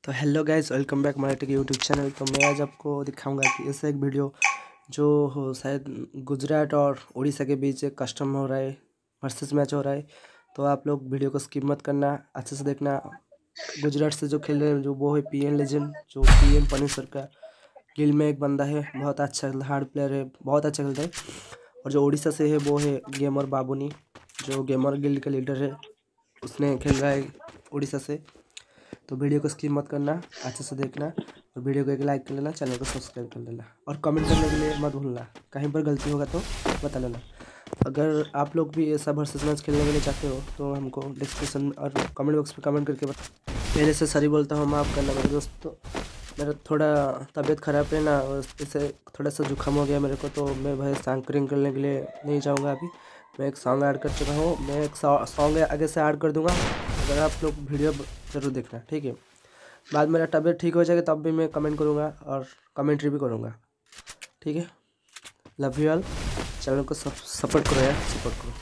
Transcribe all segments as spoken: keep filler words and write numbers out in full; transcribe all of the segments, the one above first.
तो hello guys, welcome back my tech YouTube channel. तो मैं आज आपको दिखाऊंगा कि ऐसा एक वीडियो जो हो शायद गुजरात और उड़ीसा के बीच एक कस्टम हो रहा है, वर्सेस मैच हो रहा है। तो आप लोग वीडियो को स्किप मत करना, अच्छे से देखना। गुजरात से जो खेल रहे हैं जो वो है पीएन लेजेंड, जो पीएम पनीसर का गिल में एक बंदा है, बहुत अच्छा हार्ड प्लेयर है, बहुत अच्छा खेलता है। और जो उड़ीसा से है वो है गेमर बाबूनी, जो गेमर गिल्ड का लीडर है, उसने खेल रहा है उड़ीसा से। तो वीडियो को स्किप मत करना, अच्छे से देखना और वीडियो को एक लाइक कर लेना, चैनल को सब्सक्राइब कर लेना और कमेंट करने के लिए मत भूलना। कहीं पर गलती होगा तो बता लेना। अगर आप लोग भी ऐसा वर्सेस मैच खेलने के लिए चाहते हो तो हमको डिस्क्रिप्शन और कमेंट बॉक्स में कमेंट करके बता। पहले से सॉरी बोलता हूँ, माफ़ करना मेरे दोस्तों। मेरा थोड़ा तबीयत ख़राब है ना, इससे थोड़ा सा जुकाम हो गया मेरे को, तो मैं भाई सैंकरिंग करने के लिए नहीं जाऊँगा अभी। मैं एक सॉन्ग ऐड कर चुका हूँ, मैं एक सॉन्ग आगे से ऐड कर दूँगा। अगर आप लोग वीडियो ज़रूर देखना, ठीक है। बाद मेरा तबीयत ठीक हो जाएगा तब भी मैं कमेंट करूँगा और कमेंट्री भी करूँगा, ठीक है। Love you all. चैनल को सपोर्ट करो यार, सपोर्ट करो।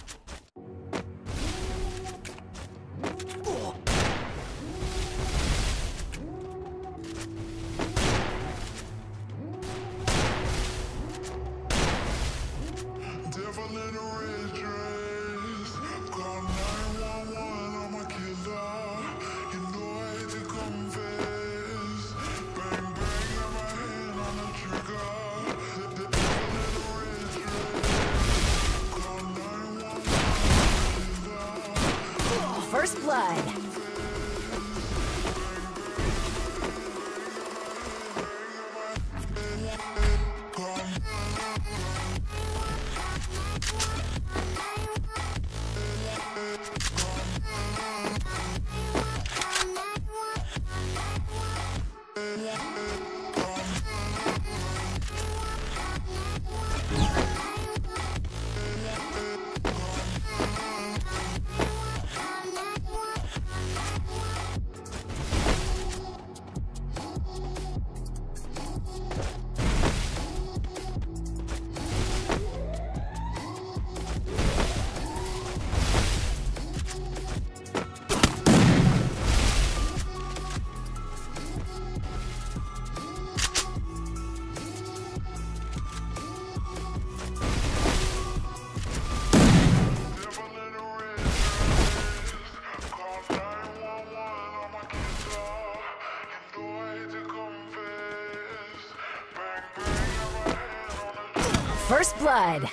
First blood. First blood.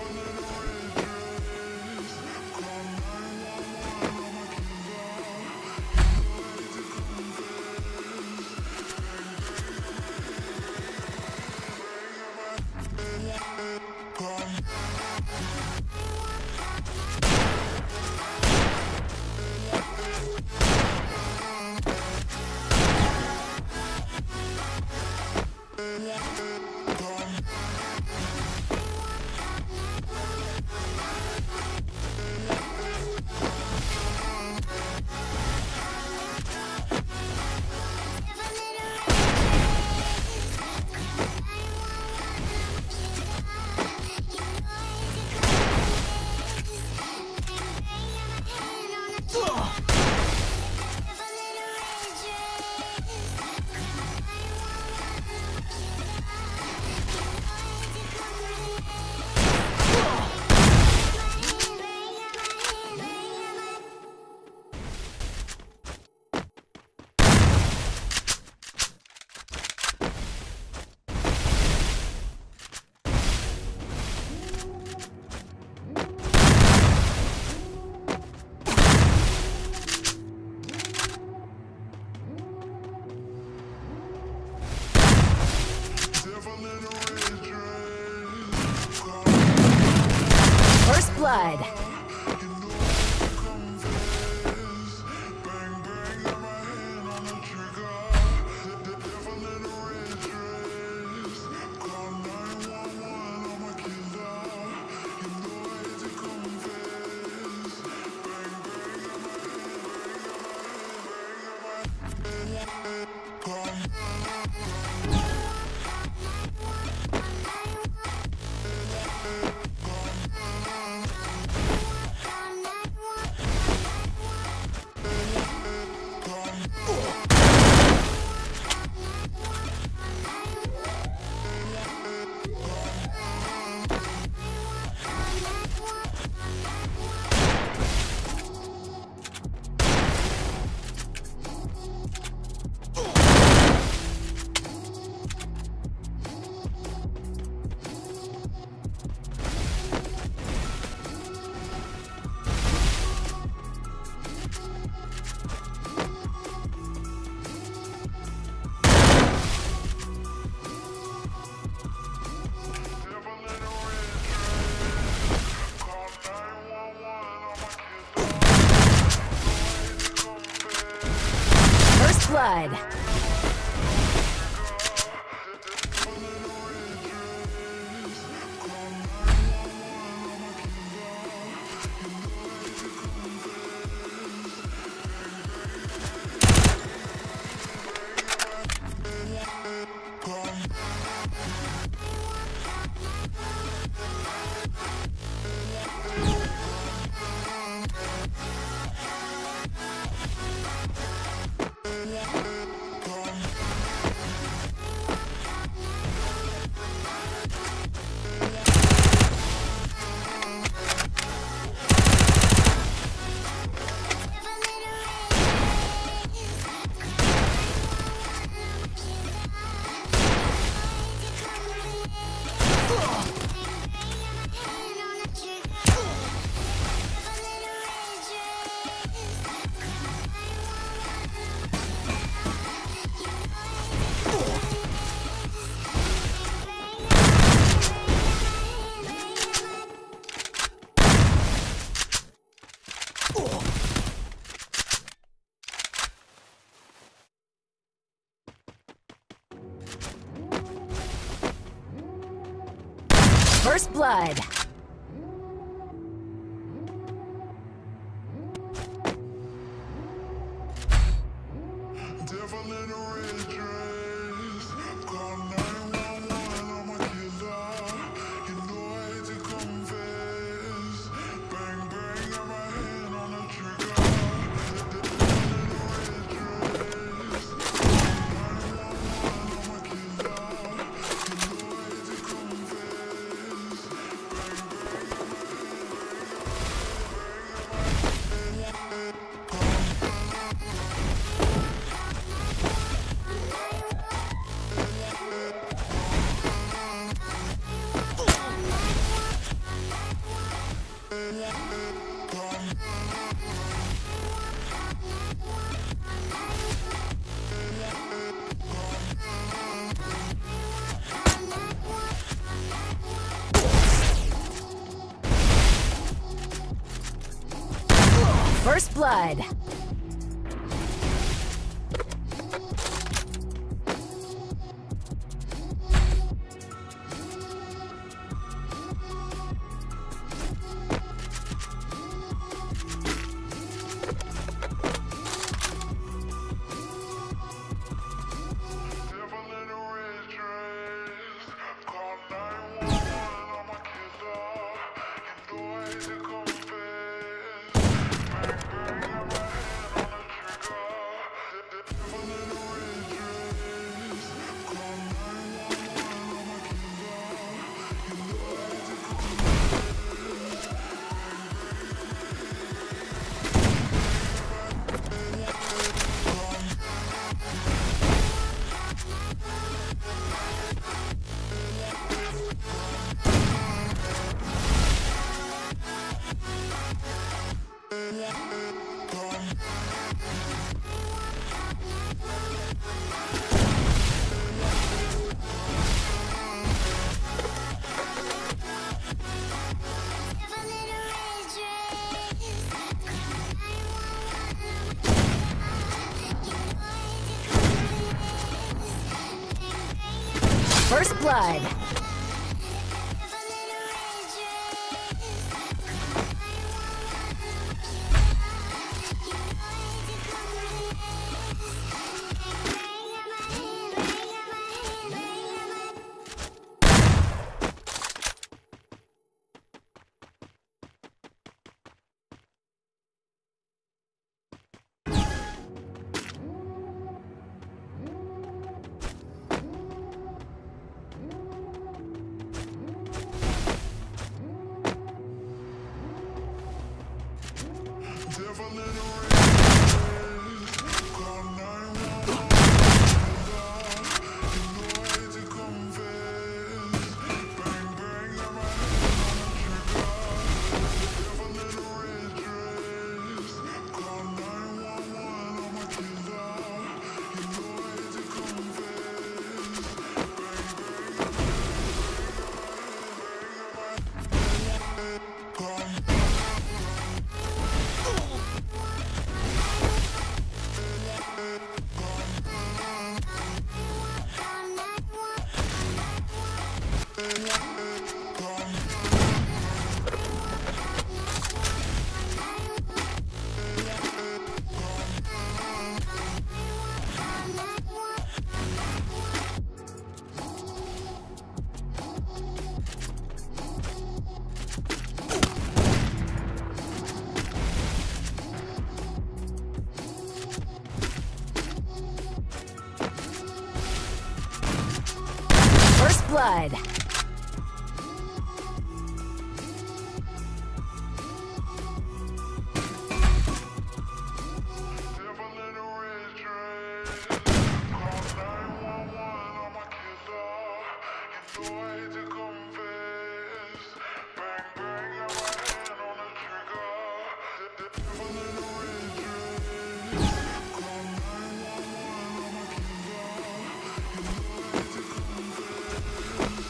First blood. blood. First blood. Devil in a red dress, call nine one one, I'm a killer. You know I hate to confess. Bang bang, got my hand on the trigger. Devil in a red dress, call nine one one, I'm a killer. You know I hate to confess. Bang bang, got my First blood. First blood. blood. Devil in a red dress. Call nine one one, I'm a killer. You know I hate to confess. Bang bang, got my hand on the trigger. The devil in a red dress. Call nine one one, I'm a killer. You know I hate to confess.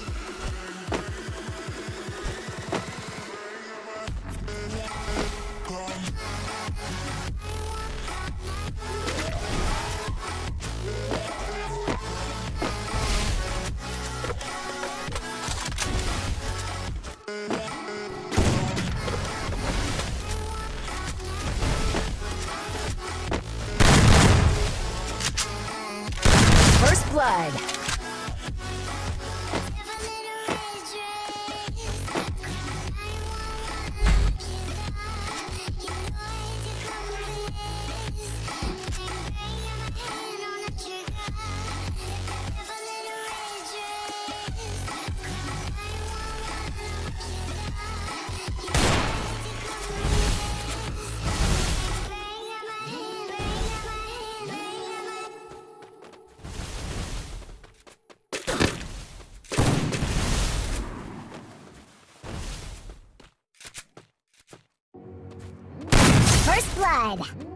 Bang bang, call First blood. First blood.